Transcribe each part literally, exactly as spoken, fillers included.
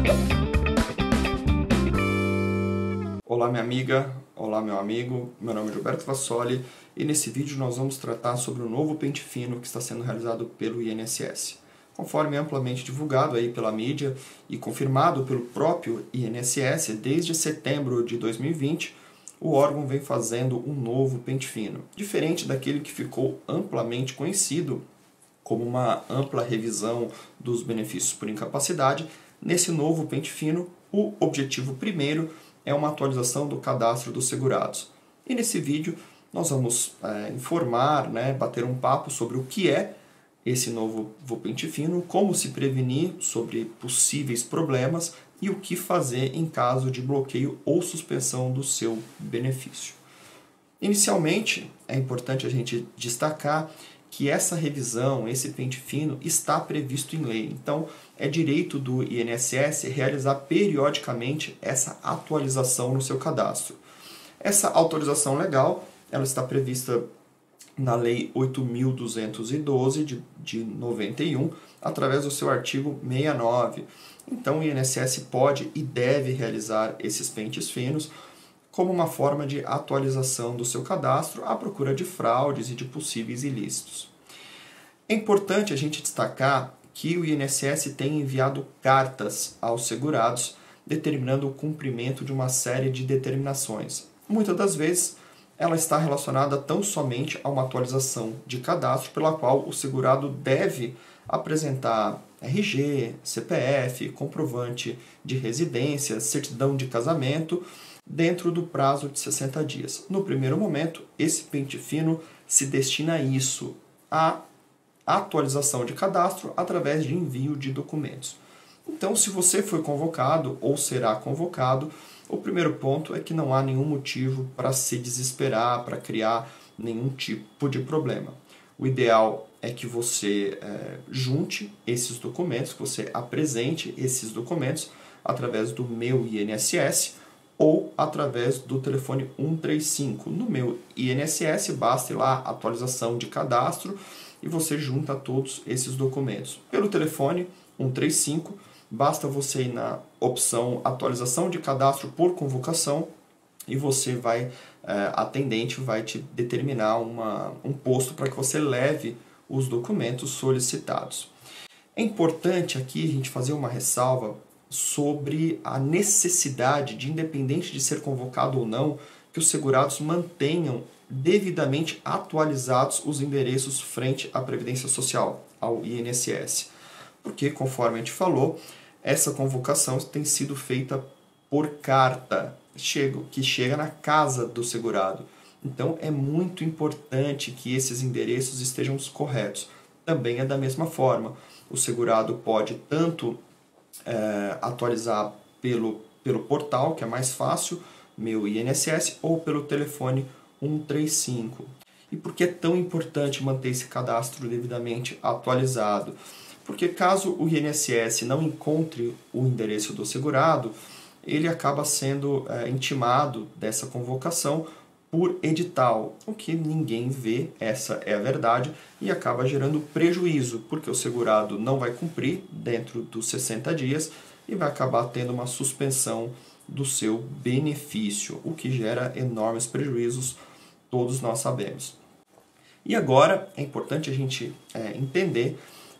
Olá minha amiga, olá meu amigo, meu nome é Gilberto Vassoli e nesse vídeo nós vamos tratar sobre o novo pente fino que está sendo realizado pelo I N S S. Conforme amplamente divulgado aí pela mídia e confirmado pelo próprio I N S S, desde setembro de dois mil e vinte, o órgão vem fazendo um novo pente fino, diferente daquele que ficou amplamente conhecido como uma ampla revisão dos benefícios por incapacidade. Nesse novo pente fino, o objetivo primeiro é uma atualização do cadastro dos segurados. E nesse vídeo nós vamos é, informar, né, bater um papo sobre o que é esse novo pente fino, como se prevenir sobre possíveis problemas e o que fazer em caso de bloqueio ou suspensão do seu benefício. Inicialmente, é importante a gente destacar que essa revisão, esse pente fino, está previsto em lei. Então, é direito do I N S S realizar periodicamente essa atualização no seu cadastro. Essa autorização legal, ela está prevista na Lei oito mil duzentos e doze de, de noventa e um, através do seu artigo sessenta e nove. Então, o I N S S pode e deve realizar esses pentes finos como uma forma de atualização do seu cadastro à procura de fraudes e de possíveis ilícitos. É importante a gente destacar que o I N S S tem enviado cartas aos segurados determinando o cumprimento de uma série de determinações. Muitas das vezes, ela está relacionada tão somente a uma atualização de cadastro pela qual o segurado deve apresentar R G, C P F, comprovante de residência, certidão de casamento, dentro do prazo de sessenta dias. No primeiro momento, esse pente fino se destina a isso, a atualização de cadastro através de envio de documentos. Então, se você foi convocado ou será convocado, o primeiro ponto é que não há nenhum motivo para se desesperar, para criar nenhum tipo de problema. O ideal é que você é, junte esses documentos, que você apresente esses documentos através do Meu I N S S ou através do telefone um três cinco. No Meu I N S S, basta ir lá, atualização de cadastro, e você junta todos esses documentos. Pelo telefone um três cinco, basta você ir na opção atualização de cadastro por convocação e você vai, a atendente vai te determinar uma, um posto para que você leve os documentos solicitados. É importante aqui a gente fazer uma ressalva sobre a necessidade de, independente de ser convocado ou não, que os segurados mantenham devidamente atualizados os endereços frente à Previdência Social, ao I N S S. Porque, conforme a gente falou, essa convocação tem sido feita por carta, que chega na casa do segurado. Então, é muito importante que esses endereços estejam corretos. Também é da mesma forma. O segurado pode tanto é, atualizar pelo, pelo portal, que é mais fácil, Meu I N S S, ou pelo telefone um três cinco. E por que é tão importante manter esse cadastro devidamente atualizado? Porque caso o I N S S não encontre o endereço do segurado, ele acaba sendo é, intimado dessa convocação por edital, o que ninguém vê, essa é a verdade, e acaba gerando prejuízo, porque o segurado não vai cumprir dentro dos sessenta dias e vai acabar tendo uma suspensão do seu benefício, o que gera enormes prejuízos, todos nós sabemos. E agora é importante a gente é, entender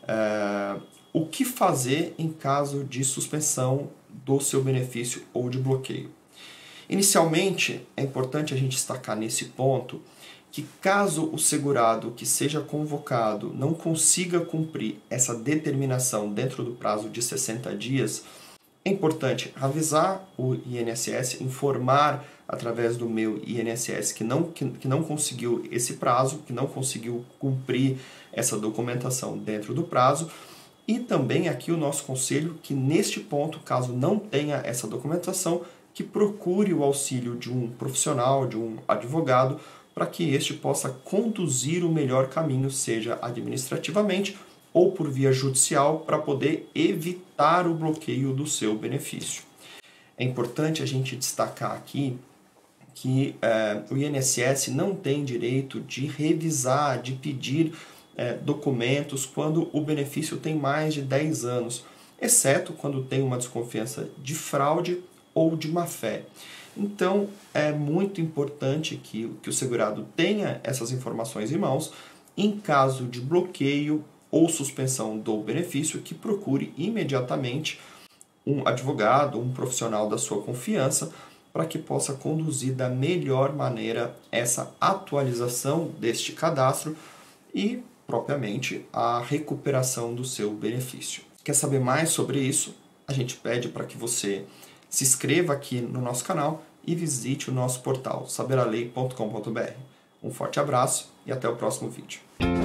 é, o que fazer em caso de suspensão do seu benefício ou de bloqueio. Inicialmente, é importante a gente destacar nesse ponto que caso o segurado que seja convocado não consiga cumprir essa determinação dentro do prazo de sessenta dias, é importante avisar o I N S S, informar através do Meu I N S S que não, que, que não conseguiu esse prazo, que não conseguiu cumprir essa documentação dentro do prazo. E também aqui o nosso conselho que neste ponto, caso não tenha essa documentação, que procure o auxílio de um profissional, de um advogado, para que este possa conduzir o melhor caminho, seja administrativamente ou por via judicial, para poder evitar o bloqueio do seu benefício. É importante a gente destacar aqui que é, o I N S S não tem direito de revisar, de pedir é, documentos quando o benefício tem mais de dez anos. exceto quando tem uma desconfiança de fraude ou de má-fé. Então, é muito importante que, que o segurado tenha essas informações em mãos. Em caso de bloqueio ou suspensão do benefício, que procure imediatamente um advogado, um profissional da sua confiança, para que possa conduzir da melhor maneira essa atualização deste cadastro e, propriamente, a recuperação do seu benefício. Quer saber mais sobre isso? A gente pede para que você se inscreva aqui no nosso canal e visite o nosso portal saber a lei ponto com ponto br. Um forte abraço e até o próximo vídeo.